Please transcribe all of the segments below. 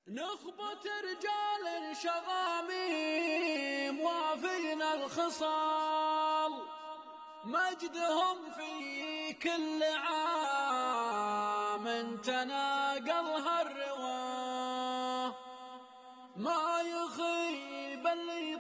نخبة رجال شغاميم وافين الخصال، مجدهم في كل عام تناقلها الرواه. ما يخيب اللي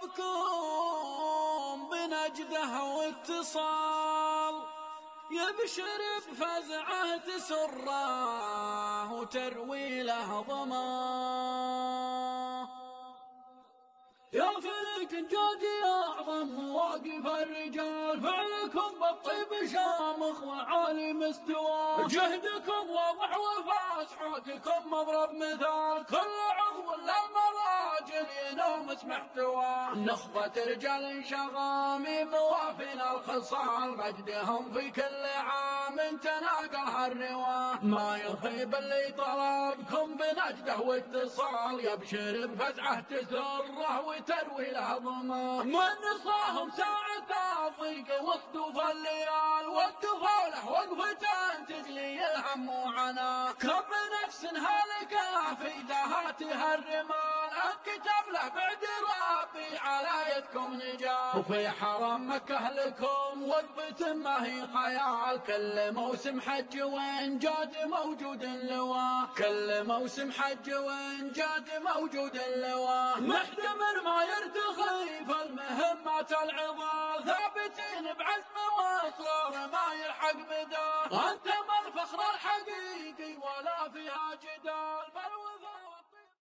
طلبكم بنجده واتصال، يبشر بفزعه تسره وتروي له ضماه. يا فلك جودي أعظم واقف الرجال، فعلكم بالطيب شامخ وعالي مستوى، جهدكم واضح وفاسحتكم مضرب مثال، كل عضو للمراجل ينومس محتوى. نخبة رجال شغامي موافين الخصال، مجدهم في كل عام تناقلها الرواه. ما يخيب اللي طلبكم بنجده واتصال، يبشر بفزعه تسره وتروي له ضماه. من نصاهم ساعة الضيق وصدوف الليال، والطفولة وقفة تجلي الهم وعناه. كم نفس هلكة في دهاتها الرمال، انكتب له بعد ربي على يدكم نجاه. وفي حرم مكة لكم وقفة ما هي خيال، كل موسم حج وانجاد موجود اللواء، كل موسم حج وانجاد موجود اللواء. محتمل ما يرتخي فالمهمات العظام، ثابتين بعزم واصرار ما يلحق بداه. انتم الفخر الحقيقي ولا